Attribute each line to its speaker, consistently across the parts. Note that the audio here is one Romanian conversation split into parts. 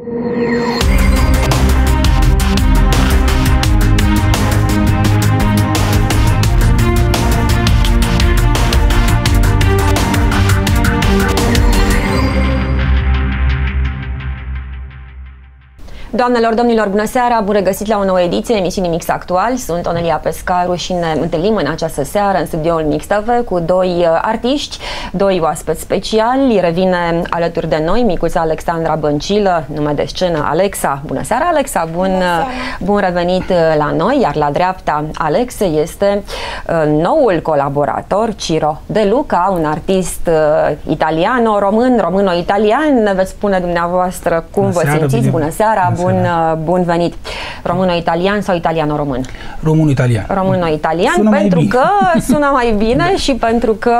Speaker 1: Doamnelor, domnilor, bună seara! Bun regăsit la o nouă ediție emisiunii Mix Actual. Sunt Onelia Pescaru și ne întâlnim în această seară în studioul Mix TV cu doi artiști, doi oaspeți speciali. Revine alături de noi micuța Alexandra Băncilă, nume de scenă Alexa. Bună seara, Alexa! Bun revenit la noi, iar la dreapta Alexe este noul colaborator, Ciro De Luca, un artist italiano-român, româno-italian. Ne veți spune dumneavoastră cum vă simțiți. Bună seara! Bun venit! Româno-italian sau italiano-român?
Speaker 2: Româno-italian.
Speaker 1: Româno-italian, pentru că sună mai bine și pentru că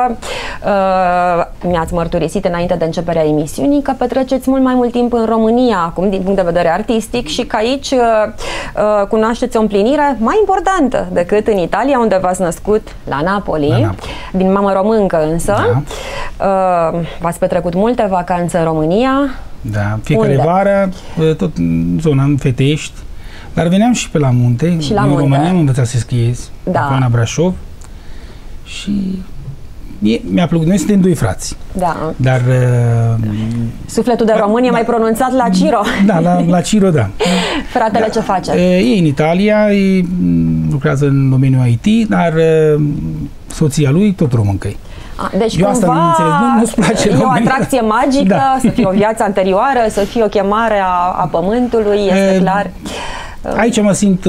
Speaker 1: mi-ați mărturisit înainte de începerea emisiunii că petreceți mult mai mult timp în România acum, din punct de vedere artistic, și că aici cunoașteți o împlinire mai importantă decât în Italia, unde v-ați născut la Napoli, din mamă româncă însă. Da. V-ați petrecut multe vacanțe în România.
Speaker 2: Da, fiecare vară, tot în zona în Fetești, dar veneam și pe la munte.
Speaker 1: Și la
Speaker 2: munte.
Speaker 1: În
Speaker 2: România am învățat să schiez, la Brașov, și mi-a plăcut. Noi suntem doi frați.
Speaker 1: Da.
Speaker 2: Dar
Speaker 1: sufletul de român e mai pronunțat la Ciro.
Speaker 2: Da, la Ciro, da.
Speaker 1: Fratele ce face?
Speaker 2: E în Italia, lucrează în domeniul IT, dar soția lui tot româncă-i.
Speaker 1: Deci
Speaker 2: eu asta
Speaker 1: cumva
Speaker 2: nu-ți place
Speaker 1: e o atracție magică, să fie o viață anterioară, să fie o chemare a pământului, este clar.
Speaker 2: Aici mă simt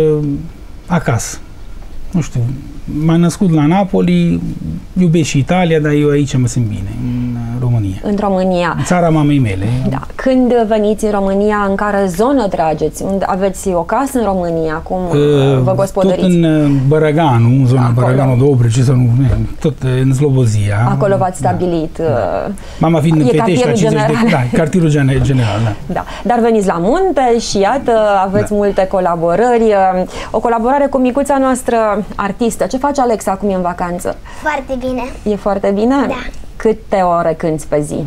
Speaker 2: acasă. Nu știu, m-am născut la Napoli, iubesc și Italia, dar eu aici mă simt bine, în România.
Speaker 1: În România.
Speaker 2: În țara mamei mele.
Speaker 1: Da. Când veniți în România, în care zonă trageți? Unde aveți o casă în România? Cum vă gospodăriți?
Speaker 2: Tot în Bărăganu, în zona Bărăganu, Dobrogei, tot în Slobozia.
Speaker 1: Acolo v-ați stabilit.
Speaker 2: Da. Mama fiind în Petești, la 50 de... Da, cartierul general, da.
Speaker 1: Da. Dar veniți la munte și iată, aveți multe colaborări. O colaborare cu micuța noastră artistă. Ce face Alexa acum în vacanță?
Speaker 3: Foarte bine.
Speaker 1: E foarte bine?
Speaker 3: Da.
Speaker 1: Câte ore cânti pe zi?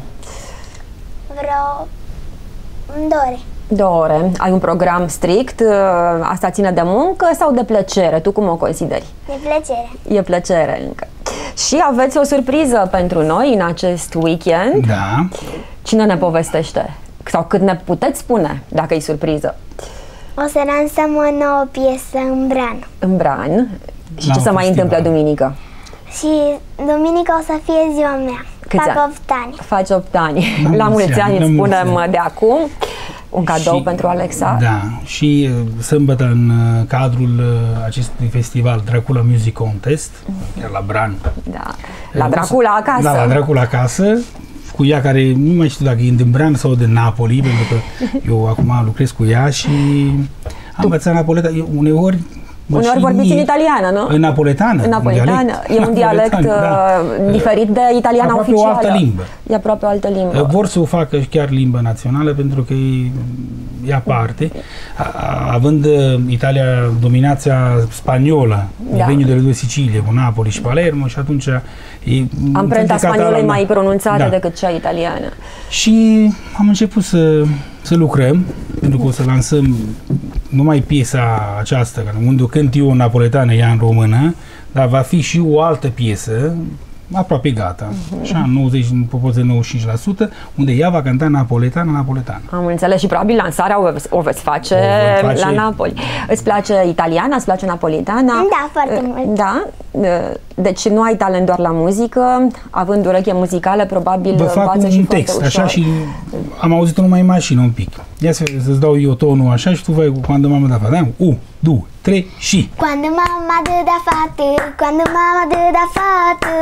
Speaker 3: Vreo 2 ore.
Speaker 1: 2 ore. Ai un program strict? Asta ține de muncă sau de plăcere? Tu cum o consideri?
Speaker 3: De plăcere.
Speaker 1: E plăcere încă. Și aveți o surpriză pentru noi în acest weekend.
Speaker 2: Da.
Speaker 1: Cine ne povestește? Sau cât ne puteți spune, dacă e surpriză?
Speaker 3: O să lansăm o nouă piesă în Bran.
Speaker 1: În Bran. Și ce se mai întâmplă duminică?
Speaker 3: Și duminică o să fie ziua mea. Fac 8 ani.
Speaker 1: Faci 8 ani. La mulți ani îți spunem de acum. Un cadou pentru Alexa.
Speaker 2: Da, și sâmbătă în cadrul acestui festival Dracula Music Contest, chiar la Bran.
Speaker 1: Da, la Dracula acasă.
Speaker 2: Da, la Dracula acasă, cu ea care nu mai știu dacă e din Bran sau de Napoli, pentru că eu acum lucrez cu ea și am învățat napoletană. Uneori
Speaker 1: vorbiți în italiană, nu?
Speaker 2: În napoletană.
Speaker 1: În napoletană. E un dialect diferit de italiana oficială.
Speaker 2: Aproape o altă limbă.
Speaker 1: E aproape o altă limbă.
Speaker 2: Vor să o facă chiar limbă națională pentru că ia parte. Având Italia dominația spaniolă, venind de două Sicilie, cu Napoli și Palermo, și atunci
Speaker 1: amprenta spaniolă e mai pronunțată decât cea italiană.
Speaker 2: Și am început să lucrăm, pentru că o să lansăm numai piesa aceasta, unde o cânt eu în napoletană, ea în română, dar va fi și o altă piesă, aproape gata, așa, 90, în proporție de 95%, unde ea va cânta napoletană.
Speaker 1: Am înțeles, și probabil lansarea o veți face la Napoli. Îți place italiana, îți place napolitana?
Speaker 3: Da, foarte mult.
Speaker 1: Da? Deci nu ai talent doar la muzică, având ureche muzicală, probabil
Speaker 2: vă fac un text, așa, și am auzit-o numai în mașină un pic. Ia să-ți dau eu tonul așa și tu vai cu Quando mamma da fată. 1, 2, 3 și...
Speaker 3: Quando mamma da fată, quando mamma da fată,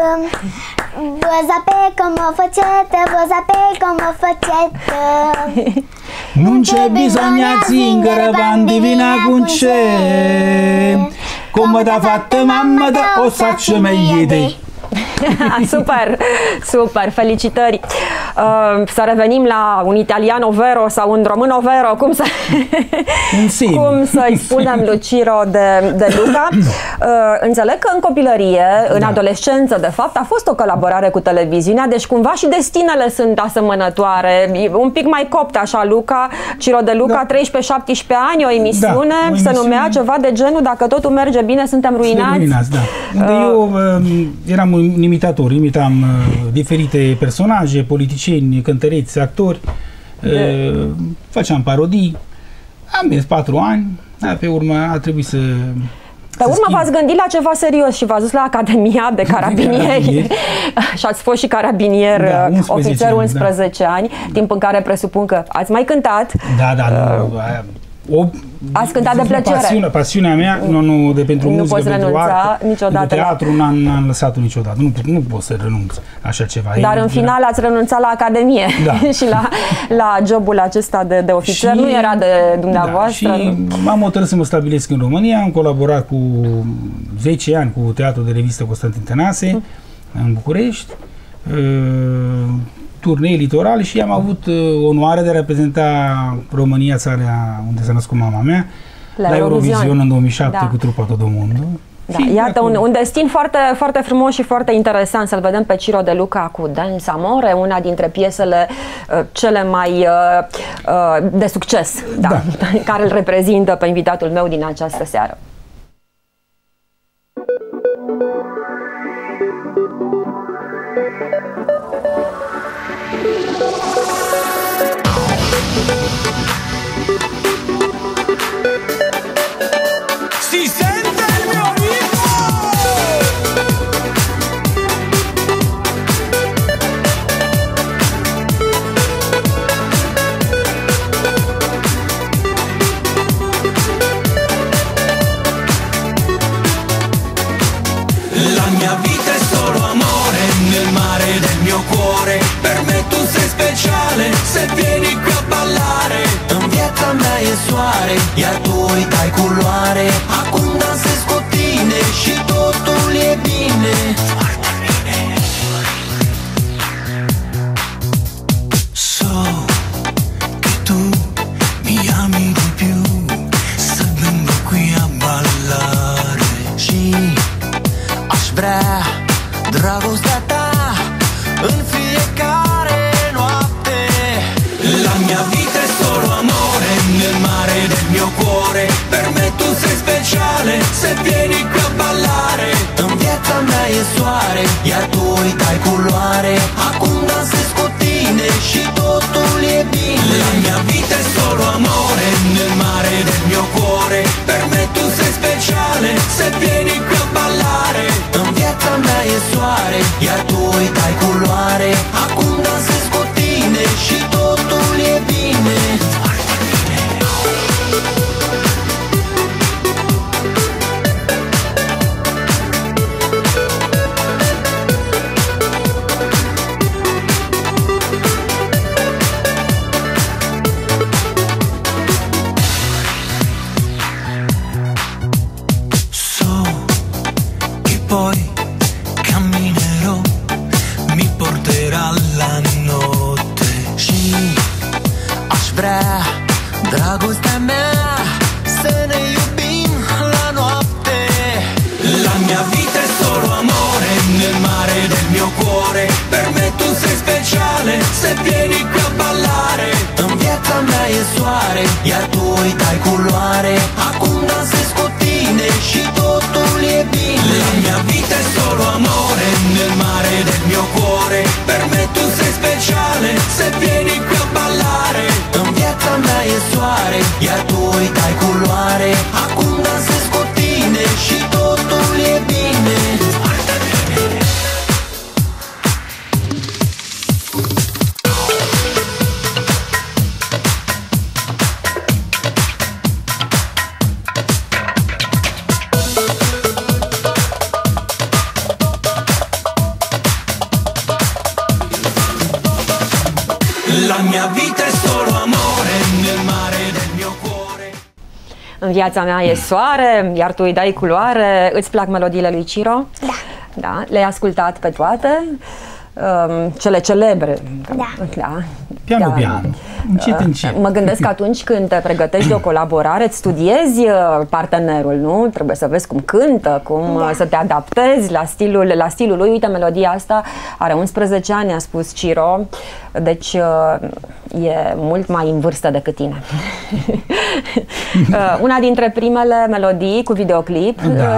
Speaker 3: vuoi sapere come facete, vuoi sapere come facete.
Speaker 2: Non c'è bisogno zingara quando viene con c'è, come da fatta mamma da o saccio meglio te.
Speaker 1: Super, super, felicitări. Să revenim la un italiano vero sau un româno vero, cum să-i spunem lui Ciro de Luca. Înțeleg că în copilărie, în adolescență, de fapt, a fost o colaborare cu televiziunea, deci cumva și destinele sunt asemănătoare. Un pic mai copt așa, Luca, Ciro de Luca, 13-17 ani, o emisiune, se numea ceva de genul Dacă totul merge bine, suntem ruinați.
Speaker 2: Unde eu eram un imitator, imitam diferite personaje, politicieni, cântăreți, actori, făceam parodii. Am mers 4 ani, dar pe urmă a trebuit să...
Speaker 1: Pe urmă v-ați gândit la ceva serios și v-ați dus la Academia de Carabinieri și ați fost și carabinier, ofițer 11 ani, timp în care presupun că ați mai cântat. Ați cântat de plăcere.
Speaker 2: Pasiunea mea, nu de pentru muzică,
Speaker 1: poți
Speaker 2: pentru
Speaker 1: renunța niciodată.
Speaker 2: De teatru n-am lăsat-o niciodată. Nu pot să renunț așa ceva.
Speaker 1: Dar în final ați renunțat la Academie și la jobul acesta de ofițer. Nu era de dumneavoastră.
Speaker 2: Și m-am hotărât să mă stabilesc în România. Am colaborat cu 10 ani cu Teatrul de Revistă Constantin Tănase în București, turnee litorale, și am avut onoarea de a reprezenta România, țara unde s-a născut mama mea, la Eurovision în 2007 cu trupa Todomondo.
Speaker 1: Iată, un destin foarte, foarte frumos și foarte interesant să-l vedem pe Ciro de Luca cu Dance Amore, una dintre piesele cele mai de succes, care îl reprezintă pe invitatul meu din această seară.
Speaker 4: Se vieni qui a ballare, în viața mea e soare, iar tu îi dai culoare. Acum dansez cu tine și totul e bine. So, che tu mi ami di più, să vengo qui a ballare. Și aș vrea dragostea ta în fiecare. La mia vita è solo amore, nel mare del mio cuore. Per me tu sei speciale, se vieni qui a ballare. În viața mea e soare, iar tu îi dai culoare. Acum dansez cu tine și totul e bine. La mia vita è solo amore, nel mare del mio cuore. Per me tu sei speciale, se vieni qui a ballare. În viața mea e soare, iar tu îi dai culoare. Acum dansez cu tine și totul e bine. So che poi camminerò, mi porterà la notte. Și aș vrea dragostea mea să ne iubim la noapte. La mia vita è solo amore, nel mare del mio cuore. Per me tu sei speciale, se vieni qui a ballare. În viața mea e soare, iar tu îi dai culoare. Acum dansez cu tine și totul e bine. La mia vita è solo amore, nel mare del mio cuore. Per me tu sei speciale, se vieni qui a ballare. În viața mea e soare, iar tu îi dai culoare. Acum dansez cu tine și totul e bine. La mia vita è solo amore, nel mare del mio cuore.
Speaker 1: În viața mea e soare, iar tu îi dai culoare. Îți plac melodiile lui Ciro?
Speaker 3: Da.
Speaker 1: Da, le-ai ascultat pe toate, cele celebre.
Speaker 3: Da.
Speaker 2: Piano, piano, încet, încet.
Speaker 1: Mă gândesc că atunci când te pregătești de o colaborare, îți studiezi partenerul, nu? Trebuie să vezi cum cântă, cum să te adaptezi la stilul lui. Uite, melodia asta are 11 ani, a spus Ciro, deci e mult mai în vârstă decât tine. Una dintre primele melodii cu videoclip,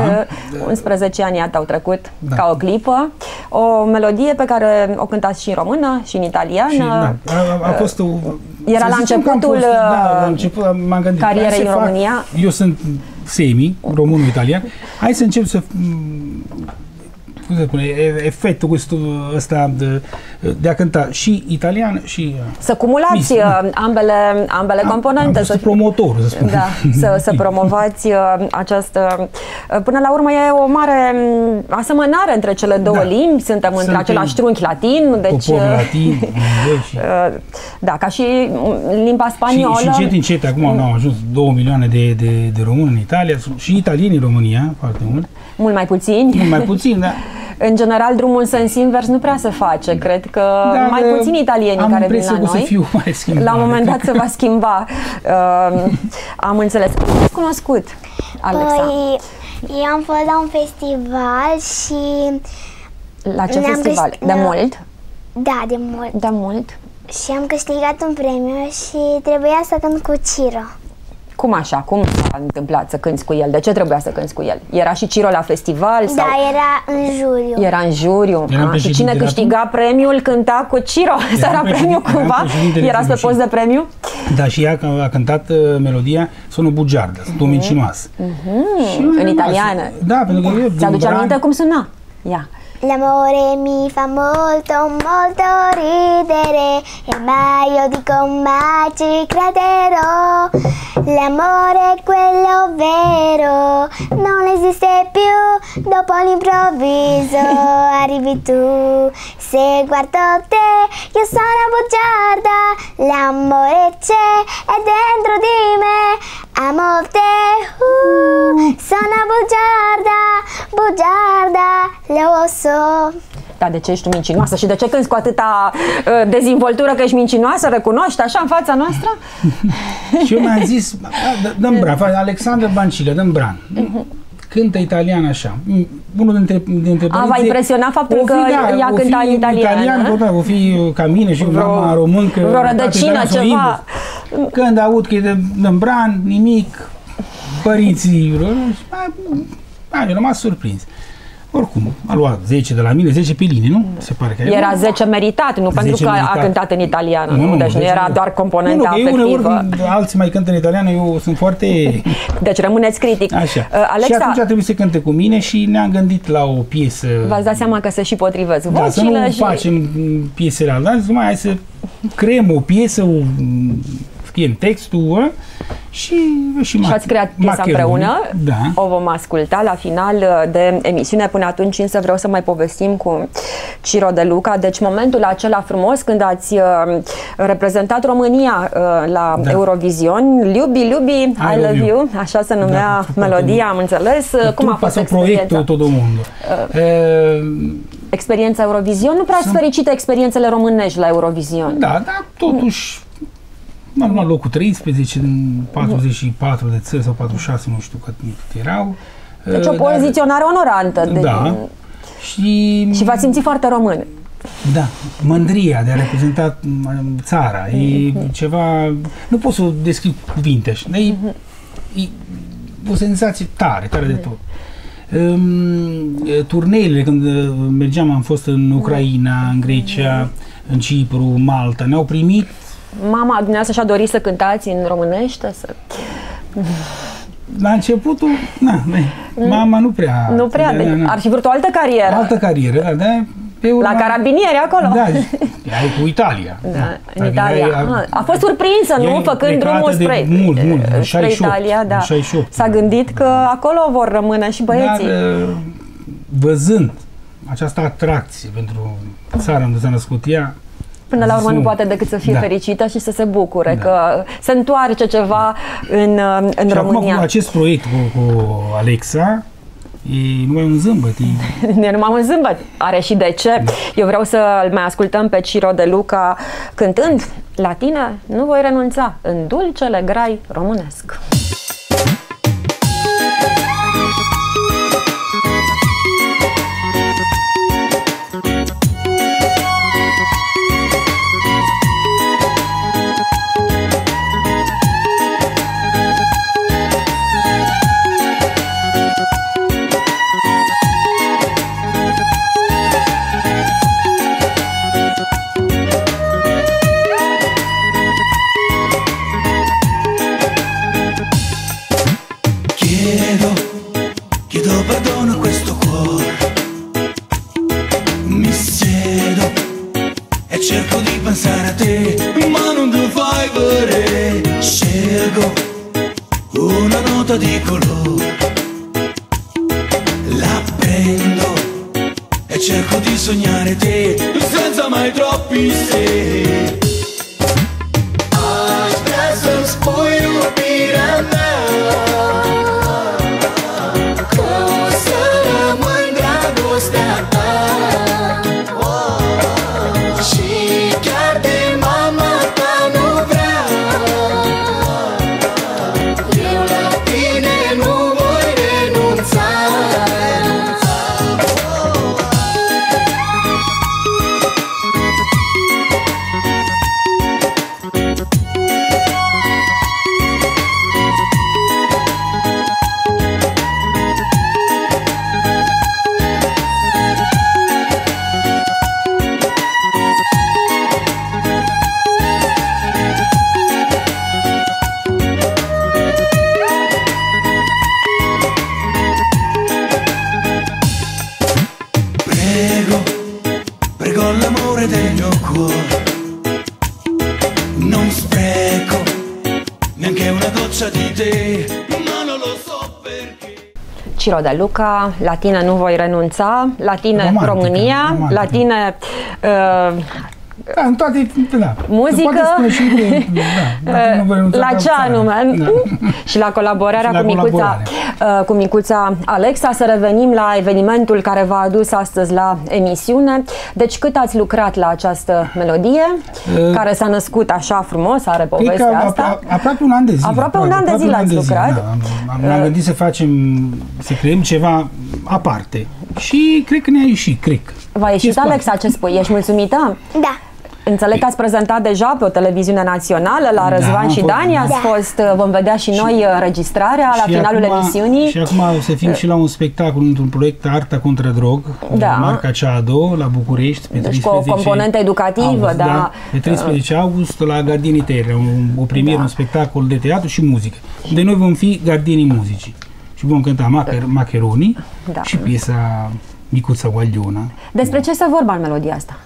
Speaker 1: 11 ani iată au trecut ca o clipă, o melodie pe care o cântați și în română și în italiană. Și,
Speaker 2: a fost
Speaker 1: era la începutul
Speaker 2: m-am gândit,
Speaker 1: carierei în România.
Speaker 2: Eu sunt român-italian. Hai să încep să cum se spune, efectul ăsta de a cânta și italian și
Speaker 1: să cumulați ambele componente.
Speaker 2: Să promotor, să spun.
Speaker 1: Da, să promovați această... Până la urmă e o mare asemănare între cele două limbi, suntem între același trunchi latin, deci...
Speaker 2: Popor latin,
Speaker 1: da, ca și limba spaniolă.
Speaker 2: Și încet, încet, acum au ajuns 2 milioane de români în Italia, și italieni în România, foarte mult.
Speaker 1: Mult mai puțini.
Speaker 2: Mult mai puțin, da.
Speaker 1: În general, drumul în sens invers nu prea se face. Cred că mai puțini italienii care vin la noi.
Speaker 2: Să fiu mai schimbat.
Speaker 1: La un moment dat se va schimba. Am înțeles. Cum ați cunoscut, Alexa?
Speaker 3: Păi, eu am fost la un festival și...
Speaker 1: La ce festival? De mult?
Speaker 3: Da, de mult.
Speaker 1: De mult?
Speaker 3: Și am câștigat un premiu și trebuia să cânt cu Ciro.
Speaker 1: Cum așa? Cum s-a întâmplat să cânți cu el? De ce trebuia să cânți cu el? Era și Ciro la festival? Sau?
Speaker 3: Da, era în juriu.
Speaker 1: Era în juriu. Și cine câștiga premiul cânta cu Ciro? Era premiu cumva? Erați pe post de premiu?
Speaker 2: Da, și ea a cântat melodia Sono bugiarda, sunt mincinoasă.
Speaker 3: În
Speaker 1: italiană?
Speaker 2: Da, pentru că eu...
Speaker 1: Ți-aduce aminte cum suna? Ia.
Speaker 3: L'amore mi fa molto, molto ridere e mai io dico mai ci crederò. L'amore è quello vero, non esiste più, dopo l'improvviso arrivi tu. Se guardo te, io sono bugiarda, l'amore c'è, è dentro di me. Amo te, sono bugiarda, bugiarda, lo so.
Speaker 1: Da, de ce ești mincinoasă și de ce cânti cu atâta dezvoltură că ești mincinoasă? Recunoști așa în fața noastră?
Speaker 2: Și eu mi-am zis, dăm bran, Alexandra Bancilă, dăm bran. Cântă italian așa. Unul dintre părinții...
Speaker 1: V-a impresionat faptul că ea cânta în italiană?
Speaker 2: O fi ca mine și mama româncă.
Speaker 1: Vreo rădăcină, ceva.
Speaker 2: Când aud că e dăm bran, nimic, părinții... Am rămas surprins. Oricum, a luat 10 de la mine, 10 pe linie, nu? Se pare că
Speaker 1: era 10 meritat, nu pentru că a cântat în italiană, nu? Deci nu era doar componenta afectivă.
Speaker 2: Uneori alții mai cântă în italiană, eu sunt foarte...
Speaker 1: Deci rămâneți critic.
Speaker 2: Așa.
Speaker 1: Alexa,
Speaker 2: și atunci a trebuit să cânte cu mine și ne-am gândit la o piesă...
Speaker 1: V-ați dat seama că se și potrivesc vocile?
Speaker 2: Da, să nu facem piesele alea, numai hai să creăm o piesă, scriem textul și
Speaker 1: ați creat piesa împreună.
Speaker 2: Da.
Speaker 1: O vom asculta la final de emisiune. Până atunci însă vreau să mai povestim cu Ciro De Luca. Deci momentul acela frumos când ați reprezentat România la Eurovision. Liubi, I love you. Așa se numea melodia, am înțeles. Cum a fost experiența?
Speaker 2: Todo mundo.
Speaker 1: Experiența Eurovision? Nu prea ați fericită experiențele românești la Eurovision.
Speaker 2: Da, dar totuși am luat locul 13 din 44 de țări sau 46, nu știu cât erau.
Speaker 1: Deci o poziționare onorantă.
Speaker 2: Da.
Speaker 1: Și v-ați simțit foarte român.
Speaker 2: Da, mândria de a reprezenta țara. E ceva... Nu pot să o descriu cu cuvinte așa. E o senzație tare, tare de tot. Turneele, când mergeam, am fost în Ucraina, în Grecia, în Cipru, Malta, ne-au primit.
Speaker 1: Mama dumneavoastră și-a dorit să cântați în românește?
Speaker 2: La începutul, mama nu prea...
Speaker 1: Nu prea, ar fi vrut o altă carieră.
Speaker 2: Altă carieră, da.
Speaker 1: La carabinieri acolo?
Speaker 2: Da, ea e cu Italia.
Speaker 1: Da, în Italia. A fost surprinsă, nu? Făcând drumul spre Italia, da.
Speaker 2: 68.
Speaker 1: S-a gândit că acolo vor rămâne și băieții.
Speaker 2: Dar, văzând această atracție pentru țara unde s-a născut ea,
Speaker 1: până la urmă nu poate decât să fie fericită și să se bucure că se întoarce ceva în
Speaker 2: și
Speaker 1: România.
Speaker 2: Acum cu acest proiect cu Alexa, E numai un zâmbăt.
Speaker 1: E numai un zâmbăt. Are și de ce. Da. Eu vreau să-l mai ascultăm pe Ciro De Luca cântând La tine nu voi renunța, în dulcele grai românesc.
Speaker 4: Di colore la prendo e cerco di sognare te senza mai troppi se. Aș vrea să-mi spui iubirea mea că o să rămân dragostea ta și chiar de mama ta nu vreau eu la tine nu voi renunța. Prego l'amore del mio cuore, non spreco neanche una goccia di te, ma non lo so perché.
Speaker 1: Ciro De Luca, La tine nu voi renunța, La tine
Speaker 2: Romantică,
Speaker 1: România,
Speaker 2: romantică.
Speaker 1: La tine
Speaker 2: Da, în toate, da.
Speaker 1: muzică, la ce anume?
Speaker 2: Da.
Speaker 1: Și la colaborarea
Speaker 2: Și la
Speaker 1: cu Micuța Alexa. Să revenim la evenimentul care v-a adus astăzi la emisiune. Deci cât ați lucrat la această melodie, care s-a născut așa frumos, are povestea asta?
Speaker 2: Aproape un an de zile.
Speaker 1: Aproape un an de zile ați lucrat?
Speaker 2: Da, am gândit să creăm ceva aparte. Și cred că ne-a ieșit, cred.
Speaker 1: V-a ieșit, Alexa, ce spui? Ești mulțumită?
Speaker 3: Da.
Speaker 1: Înțeleg că ați prezentat deja pe o televiziune națională la Răzvan și Dani, ați fost, vom vedea și noi înregistrarea la finalul emisiunii.
Speaker 2: Și acum o să fim și la un spectacol într-un proiect Arta contra Drog, marca Ceado, la București, pe 13
Speaker 1: cu o componentă educativă,
Speaker 2: august, da. Pe 13 august la Gardienii Terre, o premieră, un spectacol de teatru și muzică. De noi vom fi gardienii muzicii și vom cânta Macheroni și piesa Micuța Guagliona.
Speaker 1: Despre ce se vorba în melodia asta?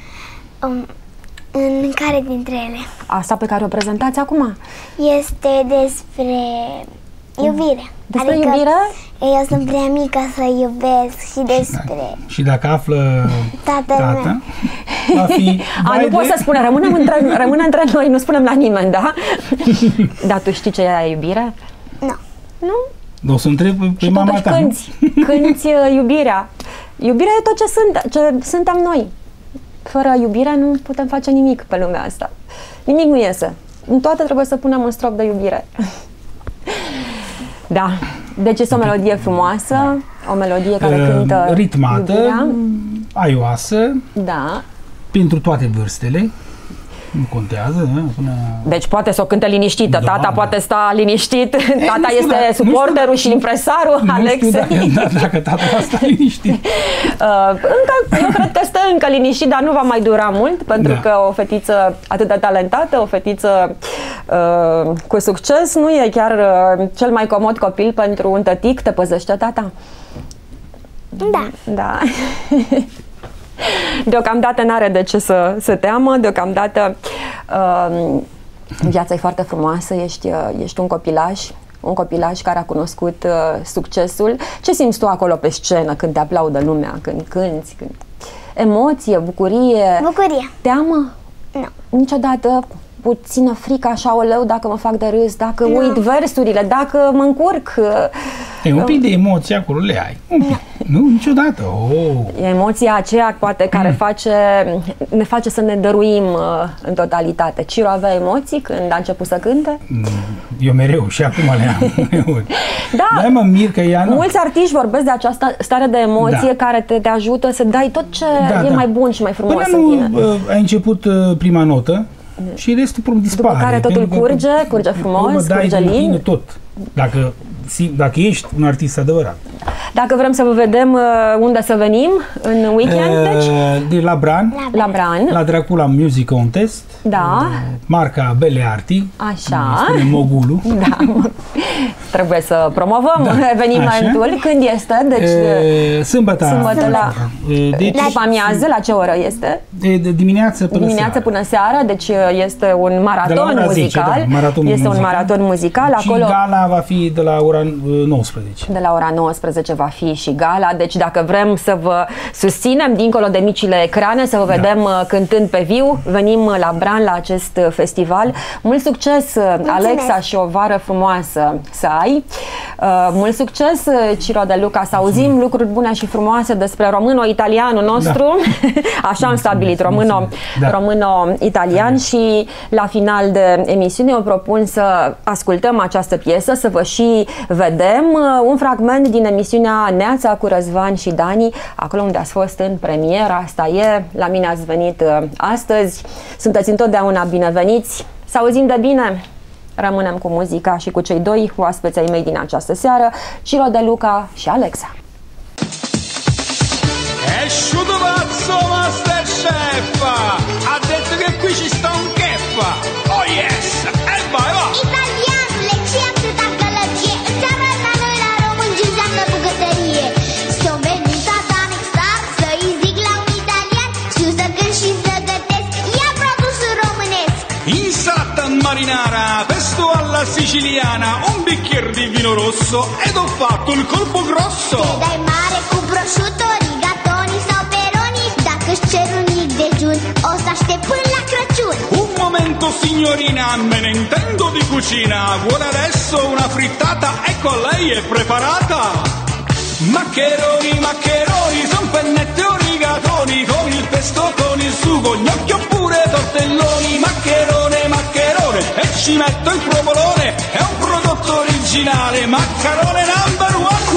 Speaker 3: În care dintre ele?
Speaker 1: Asta pe care o prezentați acum?
Speaker 3: Este despre iubire.
Speaker 1: Despre
Speaker 3: adică
Speaker 1: iubire?
Speaker 3: Eu sunt prea mică să iubesc și despre...
Speaker 2: Și dacă află tata va fi...
Speaker 1: nu pot să spunem, rămâne între noi, nu spunem la nimeni, da? Dar tu știi ce e iubire?
Speaker 3: Nu.
Speaker 1: Nu?
Speaker 2: O să întreb pe mama ta,
Speaker 1: cânti iubirea. Iubirea e tot ce suntem noi. Fără iubire nu putem face nimic pe lumea asta. Nimic nu iese. În toate trebuie să punem un strop de iubire. Da. Deci este o melodie frumoasă, o melodie care cântă
Speaker 2: ritmată,
Speaker 1: iubirea.
Speaker 2: aioasă,
Speaker 1: da.
Speaker 2: Pentru toate vârstele. Nu contează, până...
Speaker 1: Deci poate să o cânte liniștită, tata poate sta liniștit, tata este suporterul și impresarul, Alex.
Speaker 2: Dacă tata va sta liniștit.
Speaker 1: Eu cred că stă încă liniștit, dar nu va mai dura mult, pentru că o fetiță atât de talentată, o fetiță cu succes, nu e chiar cel mai comod copil pentru un tătic. Te păzește tata?
Speaker 3: Da.
Speaker 1: Da. Deocamdată n-are de ce să se teamă, deocamdată viața e foarte frumoasă, ești un copilaș care a cunoscut succesul. Ce simți tu acolo pe scenă când te aplaudă lumea, când cânti? Emoție, bucurie?
Speaker 3: Bucurie.
Speaker 1: Teamă?
Speaker 3: Nu.
Speaker 1: Niciodată puțină frică așa, oleu, dacă mă fac de râs, dacă uit versurile, dacă mă încurc.
Speaker 2: Un pic de emoție acolo le ai. Un pic. Nu, niciodată.
Speaker 1: E emoția aceea, poate, care ne face să ne dăruim în totalitate. Ciro avea emoții când a început să cânte?
Speaker 2: Eu mereu și acum le am.
Speaker 1: Da.
Speaker 2: Dar mă mir că ea nu...
Speaker 1: Mulți artiști vorbesc de această stare de emoție care te ajută să dai tot ce e mai bun și mai frumos în tine.
Speaker 2: Ai început prima notă și restul dispare.
Speaker 1: După care totul curge frumos, curge lin.
Speaker 2: Tot. Dacă ești un artist adevărat.
Speaker 1: Dacă vrem să vă vedem unde să venim în weekend, deci?
Speaker 2: De la Bran.
Speaker 1: La Bran.
Speaker 2: La Dracula Music Contest.
Speaker 1: Da.
Speaker 2: Marca Bele Arti.
Speaker 1: Așa.
Speaker 2: Spune mogulul.
Speaker 1: Da. Trebuie să promovăm evenimentul. Când este? Deci
Speaker 2: sâmbătă
Speaker 1: la după amiază, la ce oră este?
Speaker 2: De dimineață
Speaker 1: până seara, deci este un maraton muzical.
Speaker 2: 10,
Speaker 1: este un maraton muzical.
Speaker 2: Și acolo gala va fi de la ora 19.
Speaker 1: De la ora 19 va fi și gala, deci dacă vrem să vă susținem dincolo de micile ecrane, să vă vedem cântând pe viu, venim la Bran la acest festival. Mult succes, Alexa, și o vară frumoasă să ai. Mult succes, Ciro De Luca, să auzim lucruri bune și frumoase despre româno-italianul nostru. Așa am stabilit, româno-italian, și la final de emisiune eu propun să ascultăm această piesă, să vă și vedem un fragment din emisiunea Neața cu Răzvan și Dani, acolo unde ați fost în premieră. Asta e, la mine ați venit astăzi, sunteți întotdeauna bineveniți. Să auzim de bine! Rămânem cu muzica și cu cei doi oaspeți ai mei din această seară, Ciro De Luca și Alexa.
Speaker 5: Esciuto pazzo Masterchef, ha detto che qui ci sta un chef. Oh yes, e vai va!
Speaker 3: Italianule, ce atâta gălăgie, îți arată noi la români ce înseamnă bucătărie. S-o venit Satanic Star, să-i zic la un italian, știu să cânt și să gătesc, ia produsul românesc.
Speaker 5: Insalata marinara, pesto alla siciliana, un bicchiere di vino rosso ed ho fatto il colpo grosso.
Speaker 3: Te dai mare cu prosciutto, rigatoni sau peroni, dacă-și cer un mic dejun, o să aștept până la Crăciun.
Speaker 5: Un momento signorina, me ne intendo di cucina, vuole adesso una frittata, ecco a lei è preparata. Maccheroni, maccheroni, son pennette o rigatoni, con il pesto, con il sugo, gnocchi oppure tortelloni. Maccherone, maccherone, e ci metto il provolone, è un prodotto originale, maccherone number one.